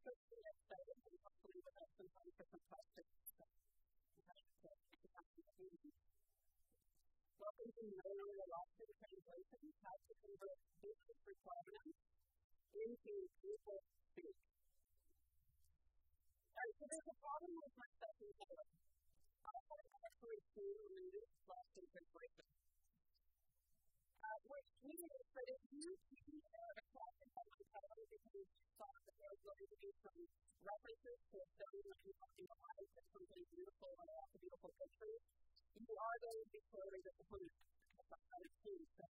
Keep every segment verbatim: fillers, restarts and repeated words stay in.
just get excited and hopefully without some time for some questions. Welcome to Knowing the Lost in Translation, how to convert business requirements into Drupal-speak. Alright, so there's a problem with my second title. I have actually seen linguistic lost in translation. Uh, which means that if you choose a classic title because you thought that there was going to be some references to showing that you're talking about life and something beautiful and lots of beautiful pictures, you are going to be totally disappointed. That's not how it's being said.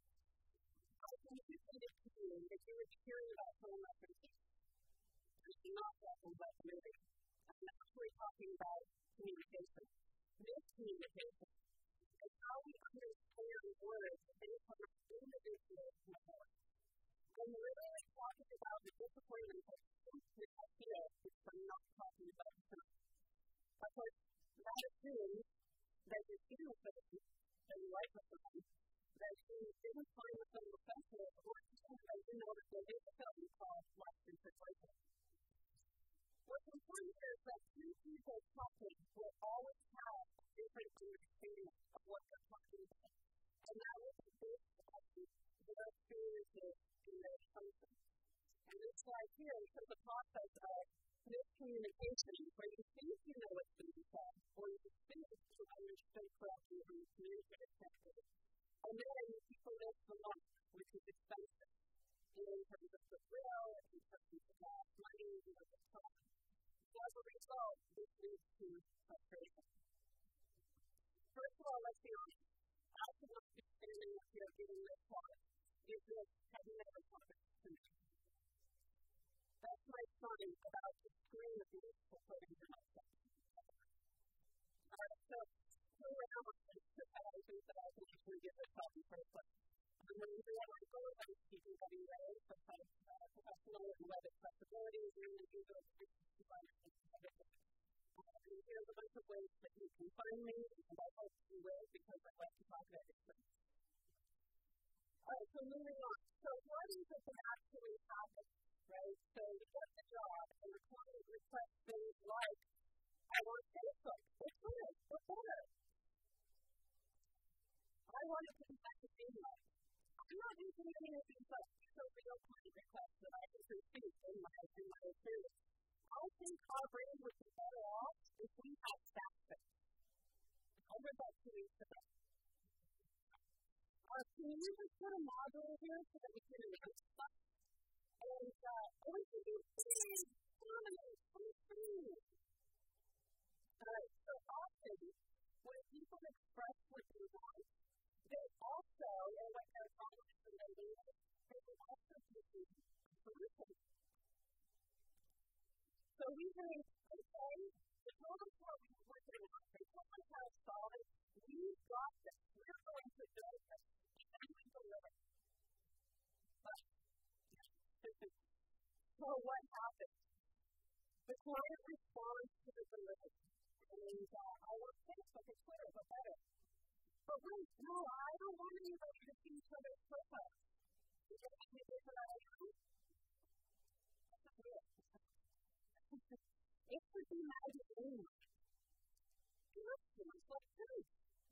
I can simply assume that you would be hearing about phone references. It's not that about the movie. I'm actually talking about communication. Miscommunication. It's how we understand words based on our individual memory. I'm literally talking about the disappointment that I feel if I'm not talking about myself. Of course, that assumes that you feel something, that you like something, that you didn't find something offensive, or that you know that there is a film called Lost in Translation. What's important is that two people talking will always have a different understanding of what they're talking about. And that will be based on their experiences in their function. And this slide here shows the process of miscommunication, where you think you know what's being said, or you think you understood correctly or you communicated correctly. And then people miss the mark, which is expensive, in terms of goodwill, in terms of uh, money, in terms of time. So as a result, this leads to frustration. First of all, let's be honest. I should not be standing up here giving this talk if this had never happened to me. That's my sign about the screen abuse for putting in my stuff. Alright, so here we are. I think that I can actually give this talk in first place. I'm going to do what I'm going to do in W A for professional and web accessibility. We're going to do those resources. And here's a bunch of ways that you can find me, and I hope you will, because I like to talk about these things. Alright, so moving on. So what is it that actually happens, right? So you get the job, and the client requests things like, I want Facebook. It's good. It's better. I want it to be back to email. I'm not using any of these, but these are real client requests that I can receive in my, in my experience. I think our brand would be better off if we had faster. I heard that two weeks ago. Uh, can you just put a module here so that we can announce stuff? And uh, I want you to do please, dominate, please, please. Alright, so often, when people express what they want, they also, or what they're calling from their leaders, they will also give you solutions. So we think, okay, the problem what we're working on, they told us how to solve it, we've got this, we're going to do this, and we deliver. But, so what happens? The client responds to the delivery. And uh, I want Facebook and Twitter, but better. But wait, no, I don't want anybody to see each other's profiles. Is there any different ideas? That's not real. It should be magic anyway. It looks to us like food.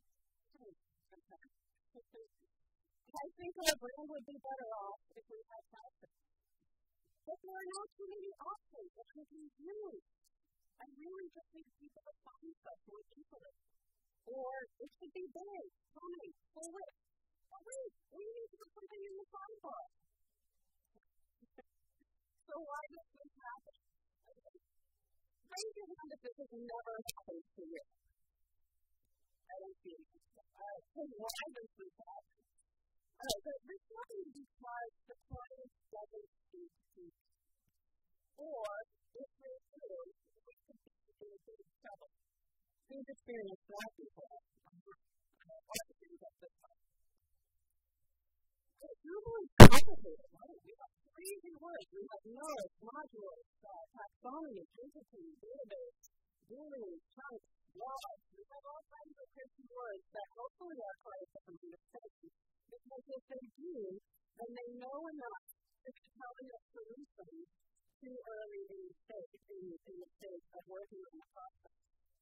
I think our brand would be better off if we had faster. But there are not too many options that we can use. I really just need people to find stuff more easily. Or it should be big, funny, full width. Oh wait, we need to put something in the sidebar. So why does this happen? Raise your hand if this has never happened to you. I don't see it. Uh, so why does this happen? Uh, so this happens because the client doesn't speak to you. Or, if they do, we could be in a big trouble. Please experience that before. Why do things like this happen? It's really complicated, right? We have crazy words. We have nodes, modules, uh, taxonomy, entity, database, boolean, chunks, blobs. We have all kinds of crazy words that hopefully our clients have understood. Because if they do, then they know enough to tell us solutions too early in the stage, in, in the stage of working on the process.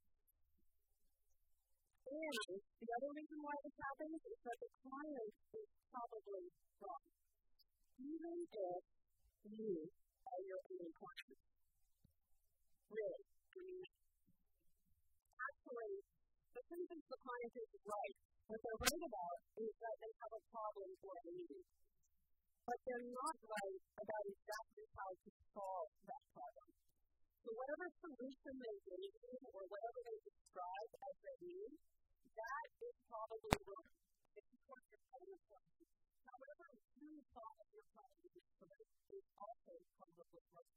And the other reason why this happens is that the client is probably wrong. Even if you are your own client. Really. I mean, actually, the reason the client is right, what they're right about is that they have a problem or a need. But they're not right about exactly how to solve that problem. So whatever solution they gave you or whatever they describe as their need, that is probably wrong. If you want your own problem, however you solve your problem is also probably wrong.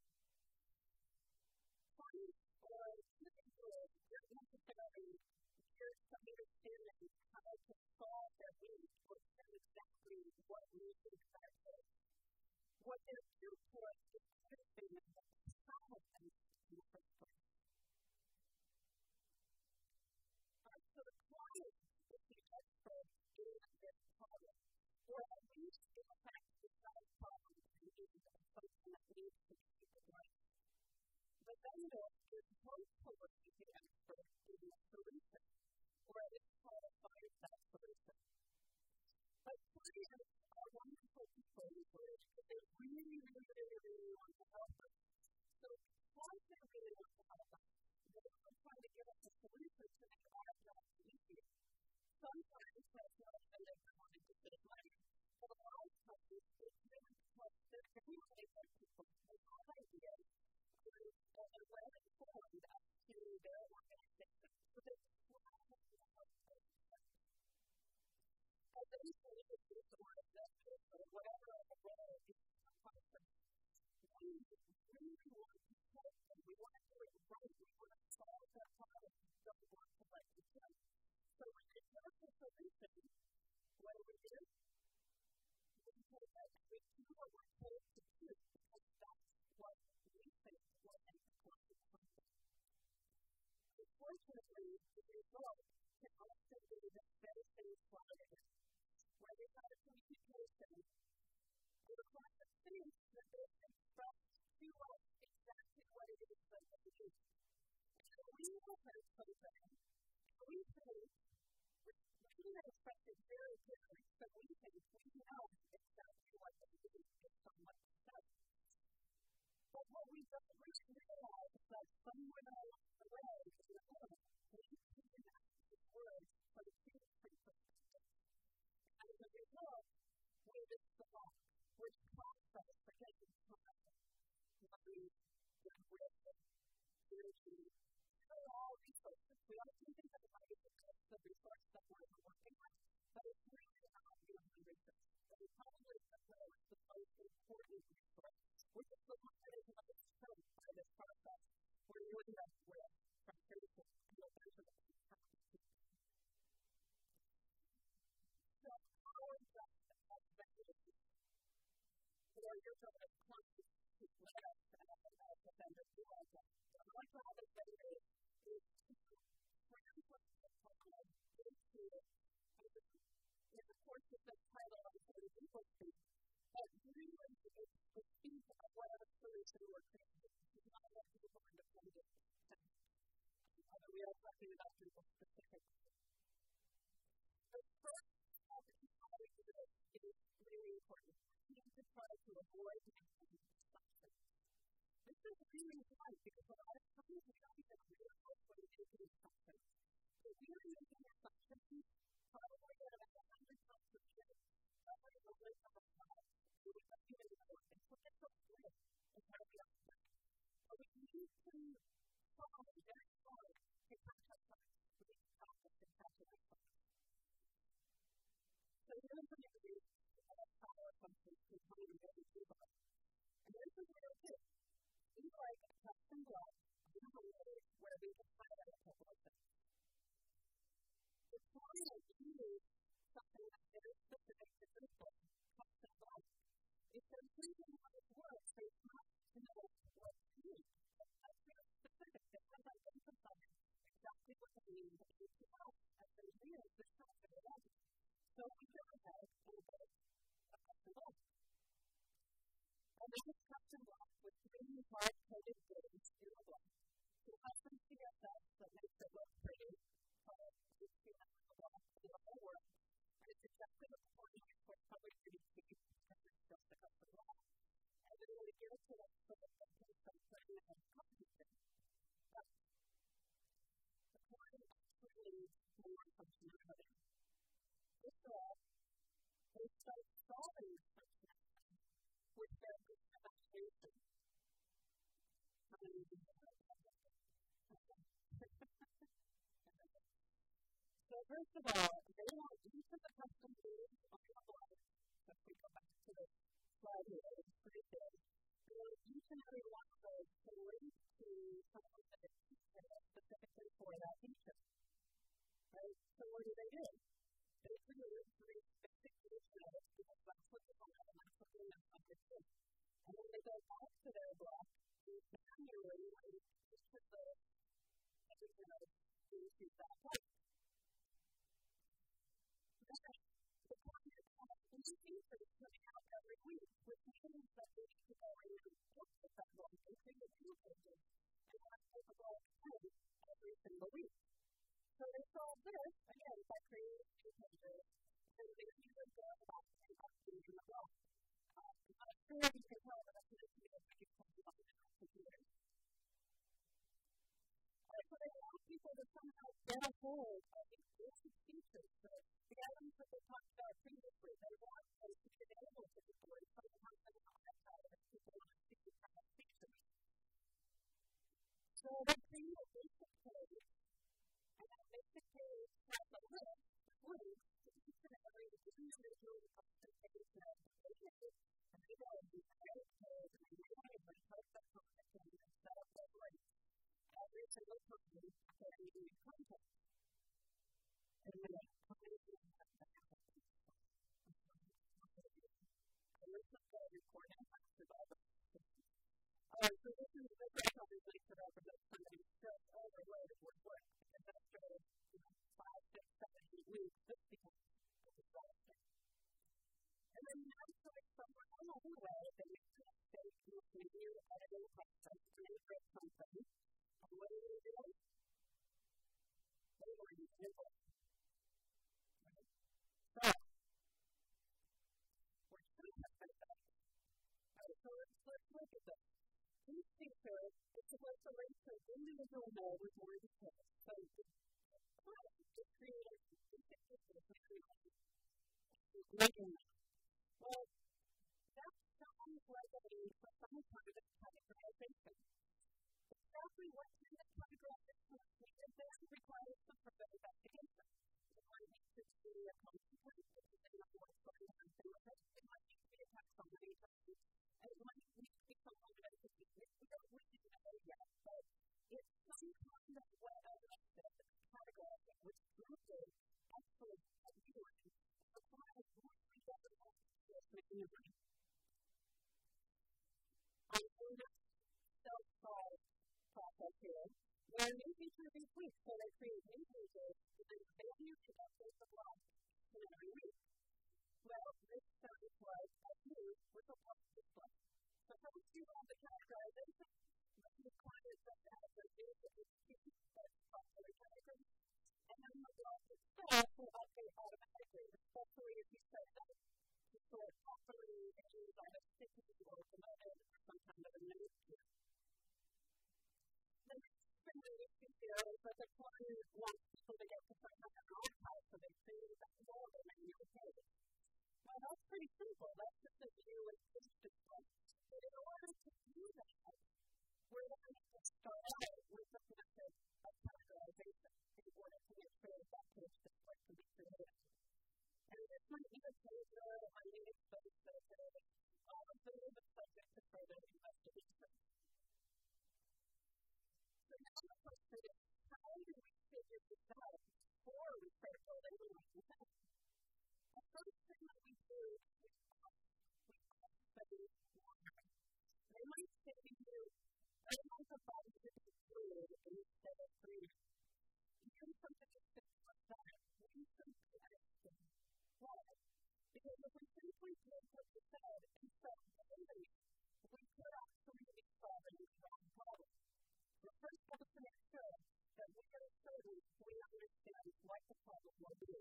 Clients or people are necessarily here to understand how to solve their needs or know exactly what needs to be satisfied. What they're here for is understanding how to them in the first place. Right, so the client is the expert in this problem, or at least in the fact to solve problems and needs of something that needs to be right. The vendor is hopefully the expert in the solution, or it's called a five-step solution. But clients are wonderful people because they really, really, really, really want to help us. So once they really want to help us, they will try to give us a solution to make our job easier. Sometimes that's not because they wanted to save money, but a lot of times it's really because they're really good people. They have ideas and they're well informed as to their organization. So they try to help us. And then you say it's just a word that is, or whatever the role is in the process. We really want to help them. We want to do it right. We want to solve their problems. We don't want to let them go. So when they give us a solution, what do we do? We take that we do what we're told to do because that's what we think will make the client happy. Unfortunately, the result can also be the very same client where they have a communication where the client thinks that they can express to us exactly what it is that they do. And we will have something, and we think, we can express it very clearly, so we think we know exactly what they do based on what they say. But what we don't really realize is that somewhere along the way, in the middle, we can connect these words from a human perspective. And as a result, we just belong, which process for getting time, money, wisdom, energy, and all resources. We often think of money as the resource that we're working on, but it's really not the only resource. And we probably know it's the most important resource, which is the one that is most served by this process, where you end up with frustration and eventually happy. So our job as vendors, or your job as clients, to let us as a vendor do our job. So our job as vendors is to translate the problem into, in the course of the title of the linguistic, but really it's the piece of whatever solution we're creating. It's not what people are independent. Although we are talking about people specifically. The first step in how we do this is really important. We need to try to avoid making assumptions. This is really hard because a lot of times we don't even realize when we're making assumptions. So we are making assumptions probably at a hundred times a day. Probably the way of our lives. We don't even know it. And so it's so good in how we operate. But we need to follow very hard to catch ourselves. We need to practice and catch ourselves. So we're going to introduce all power functions to how we get into them. And this is what it is. We like a custom block in a way where we can highlight a couple of things. The client uses something that's very specific to Drupal, custom block. If they're thinking how it works, they have to know what to do. That's very specific. They have to emphasize exactly what they need to do to help as they use this custom block. So we go ahead and build a custom block. And this custom block with three hard-coded things in the block. You have some C S S that makes it look pretty, but you see that in the block in the whole world. And it's exactly the point where probably pretty cheap because it's just a custom block. And then when we get to that sort of thing, it's some pretty and complicated. But the client actually needs more functionality. First of all, they start solving this functionality with their implementation. How many of you know that? So first of all, they want each of the custom tools on the block. If we go back to the slide here, it's pretty big. They want each and every one of those to link to something that is specifically for that feature. Right? So what do they do? They create three specific features because that's what they want and that's what they know how to do. And then they go back to their block and manually link each of those features into that block. The client has new features coming out every week, which means that they need to go in and look at that block and create new pages and have capable code every single week. So they solve this, again, by creating new pages, and they usually go about and updating the block. Uh, I'm not sure if you can tell, but I'm going to see if I can tell you on the computer. Alright, so they allow people to somehow get a hold of these basic features. So the items that they talked about previously, they want those to be available to people in some kind of iPad if people want to see these kind of features. So they create a basic page, and that basic page has a list of links to each and every individual custom page that they made, and they go and do create code, and they go and post that content and set up those links every single time for any new content. And then how many of you have that happen? I listen to the recording after all the Alright, so this is the great obviously to represent somebody's just overloaded with work, because after you know, five, six, seven, eight weeks, this becomes a disaster. And then naturally, somewhere along the way, they make a mistake in maybe editing content to integrate something. And what do they do? They will use it. Right? So, we're trying to fix that. Alright, so let's, let's look at this. Each feature is supposed to link to an individual node with more details. So, the client is creating basic features that create linking them. Well, that sounds like a need for some kind of categorization. Exactly what kind of categorization is needed then requires some further investigation. It might need to be a consequence, depending on what's going on with it. It might need to be a taxonomy term. And it might need to be some kind of identification. We don't really know yet, but it's some kind of way of categorizing, which Drupal actually has used requires really difficult maneuvering. I'm going to self-solve process here, where new features each week, so they create new pages, and then they use to update the block in every week. Well, this sounds like a new DrupalCon display. So once you have the categorization, the client just has the basic features that's popular categories, and then the block itself will update automatically, especially if you set it up to sort properly and use either sticky or promoted or some kind of a node here. The next thing we need to do is that the client wants people to get to some kind of archive, so they create that folder manual page. Now that's pretty simple, that's just a view and page display. But in order to do that, we're going to start out with a method of categorization in order to make sure that that page display can be created. And this might be a page node, it might be a space node, all of them are subject to further investigation. So now the question is, how do we figure this out before we start building a new method? The first thing that we do is we ask, we ask study more. They might say to you, I want to find this fluid instead of green. Even something as simple as that, we simply ask them, why? Because if we simply take what you said and start building, we could actually be solving what the problem will be.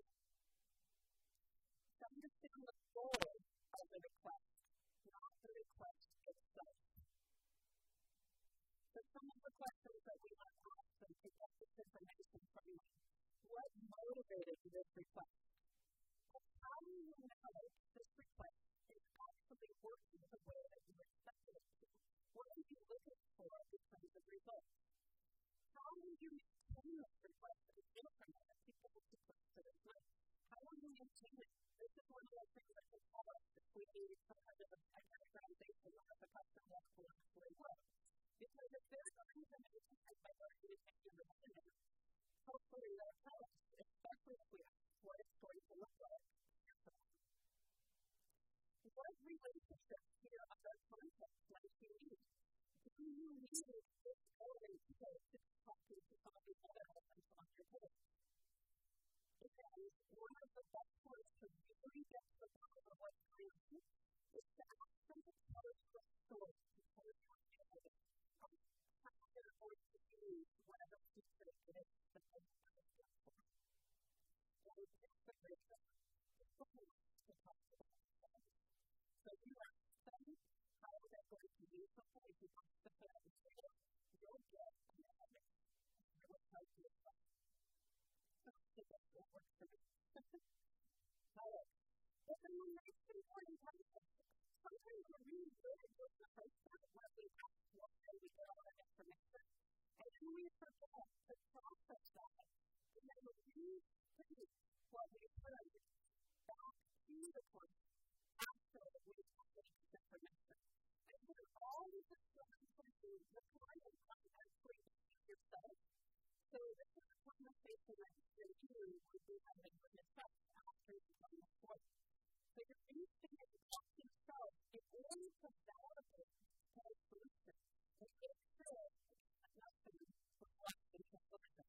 To understand the goal of the request, not the request itself. So some of the questions that we might ask them to get this information from you. What motivated this request? And how do you know this request is actually working the way that you expected it to? What are you looking for in terms of results? How will you maintain this request and implement it because it's supposed to exist? How will you maintain it? This is one of the things that can tell us if we need some kind of a categorization or if a custom work will actually work. Because if there's a reason that you can by working with your representative, hopefully that helps, especially if we ask what it's going to look like. What relationships here are the concepts like you need? Do you need this element to talk to some of the other elements on your page? Because one of the best ways to really get to the bottom of what's going on is to ask them to tell us the story, to tell us your story, of how they're going to use whatever feature it is that they want to get for. And it's a great thing. It's something to talk about. So you ask them how they're going to use something. If you want to put it in there, you'll get an element. And it will help you as well. So that's what works for me. Alright. But then the next important part is sometimes we're really good at doing the first part where we ask what and we get all that information. And then we forget to process that. And then we re-speak what we've heard back to the client after we've gotten this information. And we're always exploring something the client can actually see yourself. So this is a conversation that you would be having with yourself after you've done this work. So you're using it to talk to yourself in order to validate the solution. And make sure that nothing reflects in the solution.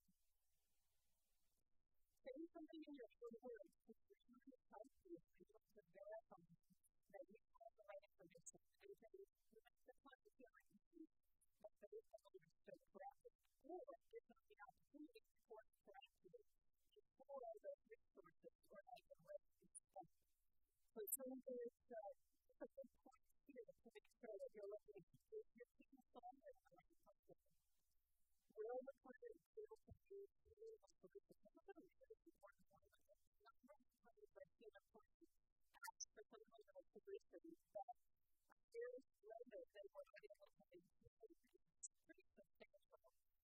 Saying something in your own words is really helpful in order to verify that you have the right information and that you make the client feel like you see that they have understood correctly. Or give them the opportunity to course correct you before those resources or other ways to spend. So some of those, uh, it's a good point here to make sure that you're looking at is your team solving the right question. Will the client be able to use the solution? Some of them are really important ones. Not many times I see the client ask for some kind of a solution that years later they were able to include it's pretty substantial.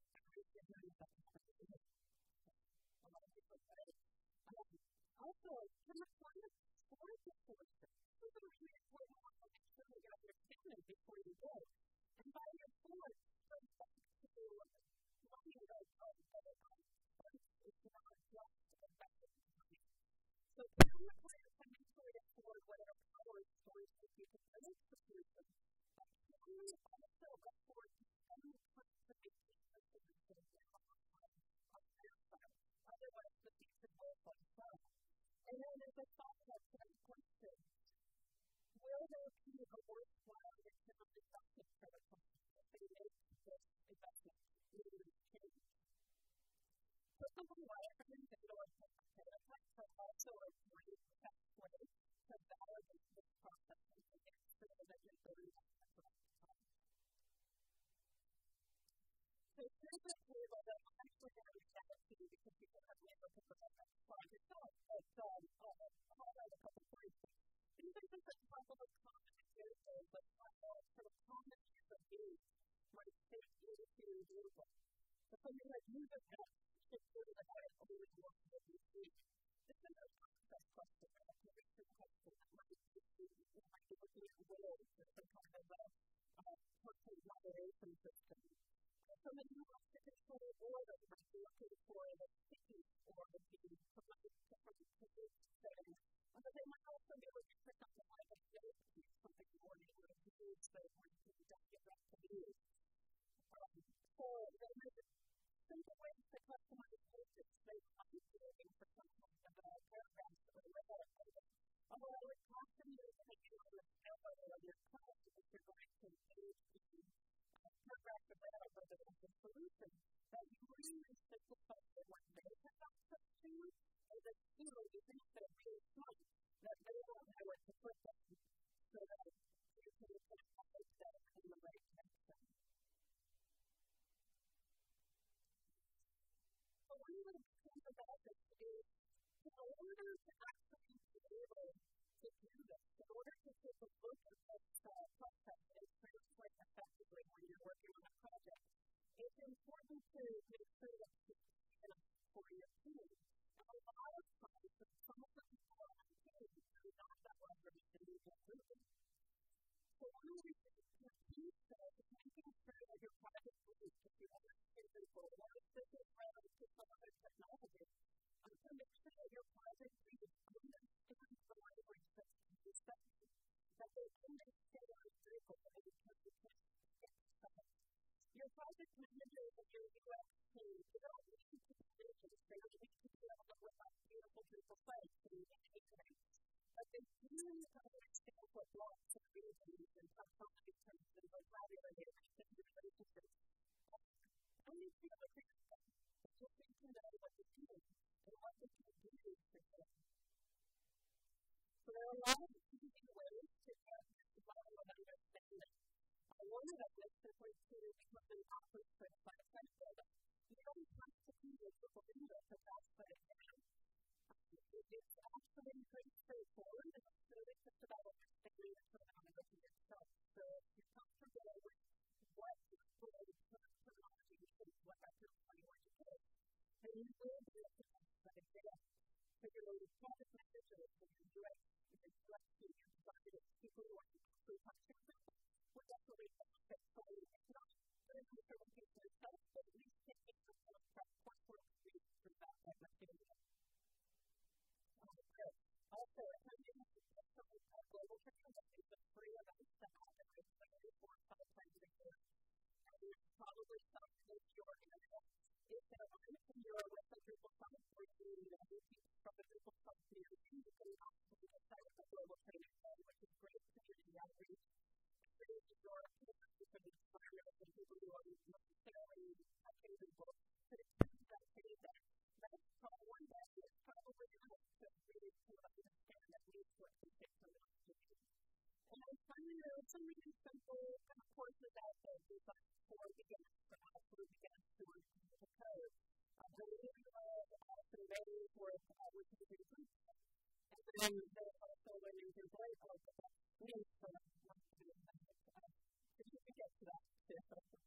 Um, also, can the client score the solution? This is a really important one to make sure you understand it before you go. And by your score, come back to money that comes from the client. It's not just effective money. So can the client financially afford whatever power is going to be to finish the solution? But can we also afford to spend time to make the solution down on their side? Otherwise, the feature will fall apart. And then as a follow-up to that question, will there be a worthwhile return on investment for the company if they make this investment in this change? So something like I recommend that you don't have to pay that, but also a great best way to validate this process and to make sure that you're doing it at the right time. So here's a table that I'm actually going to reach out to you because you can have labor to put on that slide yourself. But um, I'll highlight a couple points. These are just a couple of common examples of how sort of common use of these might fit into Drupal. So something like user text should go to the head only work with this week. This is a concept question, a research question that might be you might be looking at roles or some kind of a uh, person moderation system. Somebody who wants to control order might be looking for the sticky or the somebody different page setting. But they might also be looking for something like a date piece, something more able to use that would be document to use. Um, so there may be simple ways to customize pages. They might be looking for some kind of a paragraph or letter pages. Although I would caution you to take it on the scale of your code if you're going to use the paragraph of letter rather than just solution that you really simplify what they have access to, and that you know, you think they're really smart, that they don't know where to put them, so that you can put them in the right direction. So one way to think about this is, in order to actually be able to do this, in order to take a look at this uh, process and translate effectively when you're working on a project, it's important to make sure that it's enough for your team. And a lot of times, some of the people on the team are not that well versed in these moving. So one of the reasons your team says is making sure that your project moves to the other students or large business around to some other technology. Um, to make sure that your project really understands the language that's used, that, that they understand what is critical and it can be fixed. Your project manager and your U X team, you don't need to be visions, they don't need to be able to look like beautiful, beautiful sites and anything. But they do need to understand what blocks and reasons and taxonomy terms and vocabulary and relationships. I need to be able to figure out what you think you know what you're doing and what they can do for you. So there are a lot of easy ways to get this level of understanding. One of them is simply to become an author certified site. You don't have to be a Drupal English if that's what it is. It's actually pretty straightforward, and it's really just about understanding the terminology itself. So if you're comfortable with what Drupal terminology is, what that terminology is, then you will be able to use that example. So your project managers and your U X, your U X team, your designers, people who are actually functioning with it, will definitely benefit from it. It's not good for the people itself, but at least taking some kind of prep coursework for that type of activity. Also, attending something called Global Training, that is a free event that happens three, four, five times a year. And it's probably something that you're area. If there are anything you're with the Drupal Summit, or you need anything from the Drupal Summit near you, you can actually decide the Global Training Day, which is great community outreach. Create your community for the designers and people who are necessarily capable to attend that training day. That's probably one day. It's probably enough to really sort of understand at least what can take from the activity. And then finally, there are some really simple kind of courses out there designed for beginners, for absolute beginners who are using the code. Um, the really love uh, some days worth uh, which is a group. And then there's also learning to write all the links for them. If you can get to that, too.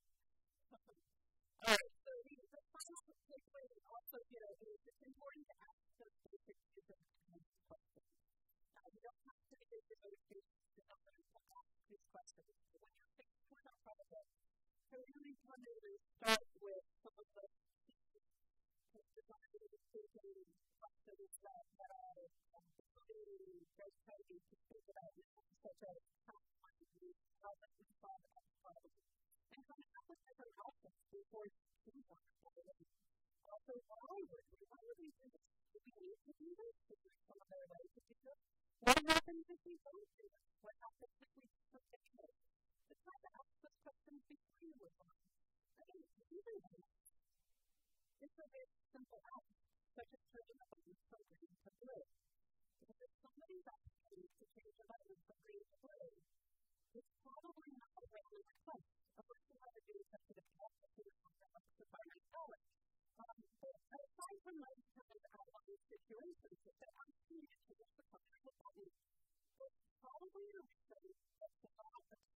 All right, so the, the final takeaway is also, you know, is it's important to ask those basic user questions. Uh, you don't have to be a user to know how to ask these questions. But when you're thinking about a project, to really come in and start with some of the design thinking questions that, that are um, really very heavy to think about, such as how much you use, how much you solve that problem, and coming up with different options before you do one. Also, why would we? Why would we do this? Do we need to do this? Is there some other way to do this? What happens if we don't do this? What happens if we forget it? It's hard to ask those questions before you move on. I mean, even then, it's a very simple act, such as turning a button from green to blue. Because if somebody's asking you to change a button from green to blue, it's probably not a random request. A person has to do such a request to do something like to find a dollar. Um, but aside from those kind of outlying situations, if they're asking you to change the color of the button, it's probably a reason that the not a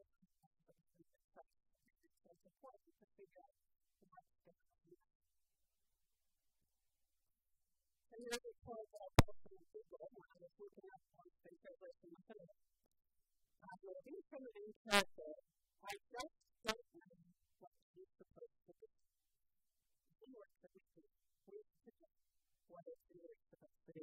it's important to figure out what's going on. And here we call that person in Google when I was looking at one thing translation method. I'm looking from an in character. I just don't know what he's supposed to do. He works at the team. We suggest what it's really supposed to do.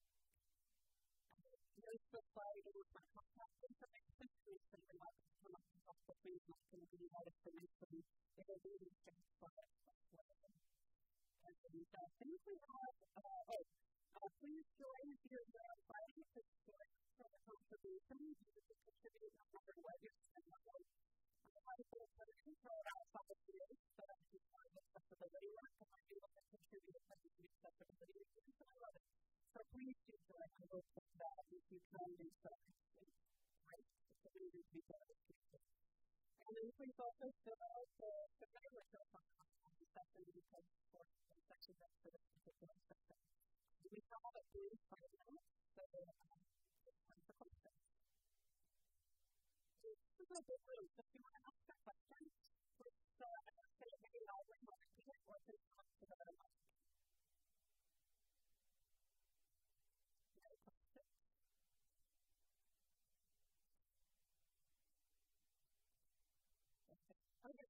Here's the slide with my contact information. Please send me up to come up and help with me. I'm not going to give you that information. It will be in the same slide. And I think we have, uh, oh, uh, please join if you're on Friday to join for the contribution. You can contribute no matter what you're spending on. I might have put an intro outside of the please also fill out the familiar with DrupalCon session because for the section that's for this particular session. We have a brief five minutes, so um, it's time for questions. This is a good room, so if you want to ask a question, please uh, say it very loudly while repeat it, or please talk to the mic. Any questions? Okay, great.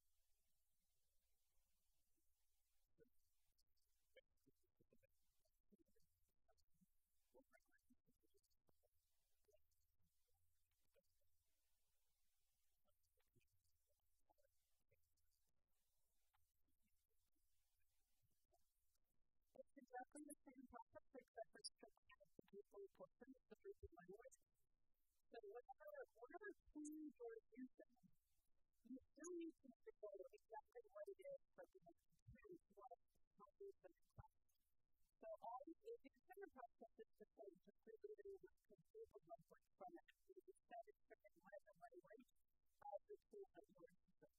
It's exactly the same process except for structure of the Drupal portion of the Drupal language. So whatever, whatever tools you're using, you still need to know exactly what it is that you want to choose what how to use the class. So all the entire process is the same, just creating a Drupal language from it. You just set it for whatever language of the tool that you're using.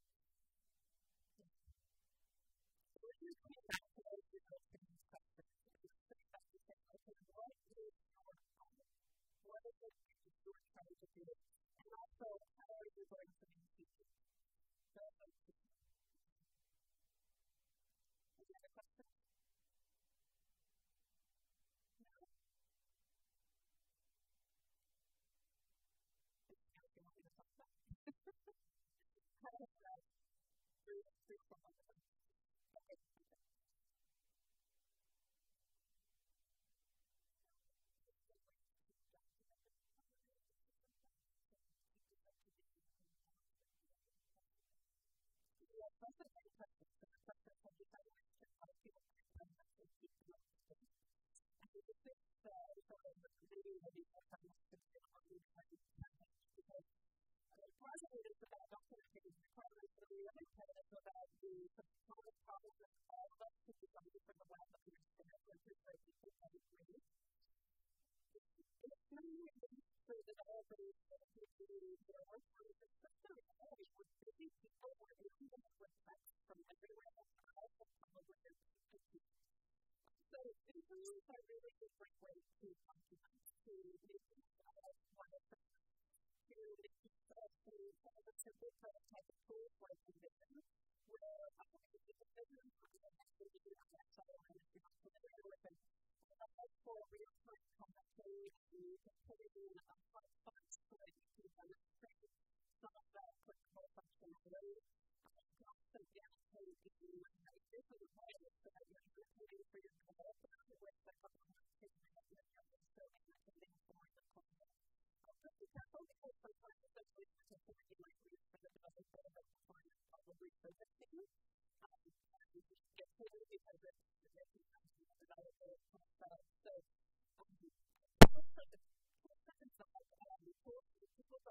So when you come back to those results in these questions, you pretty much to say, okay, what is your problem? What is it that you're trying to do? And also, how are you going to be teaching? So, any other questions? No? If you want me to talk about it. How is that? Three, three, four, five, seven. Okay, okay. Yes, that's a great question. So the question is, have you found ways to how people can actually keep them up to date? And so this is uh, sort of maybe maybe more time to do on these kinds of campaigns because uh, part of it is about documenting requirements, but the other part is about the component problems that all of us could be something for the web that we understand, which is where people can agree. It's not really for the developers and the people who are working on this, but so really we're busy people, we're able to requests from everywhere else, but also probably there's people. So interviews are really different ways to document, to make use of one of the to make use of some of the simple prototype tools like Envision, where I think it's a Envision is actually using on that side line if you're not familiar with it. For real-time commenting, and you can put it in a hot box so that you can demonstrate some of the clickable functionality. You can also demonstrate if you want to make this as well so that you're indicating for your developer with the couple of statements that you're installing and getting for the client. Also, be careful because sometimes, especially if it's something you might use for the developer, that the client probably servicing you. Um, and you just get to it because it's making something the developer set up. So, um, for the second side, um, tools, people